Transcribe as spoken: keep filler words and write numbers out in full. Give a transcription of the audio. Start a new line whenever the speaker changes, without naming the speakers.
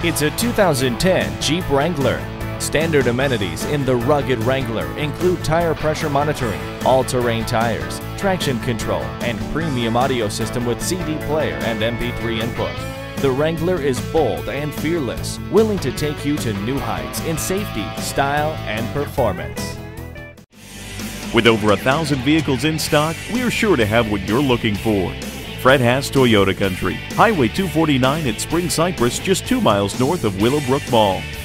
It's a two thousand ten Jeep Wrangler. Standard amenities in the rugged Wrangler include tire pressure monitoring, all-terrain tires, traction control, and premium audio system with C D player and M P three input. The Wrangler is bold and fearless, willing to take you to new heights in safety, style, and performance.
With over a thousand vehicles in stock, we're sure to have what you're looking for. Fred Haas Toyota Country, Highway two forty-nine at Spring Cypress, just two miles north of Willowbrook Mall.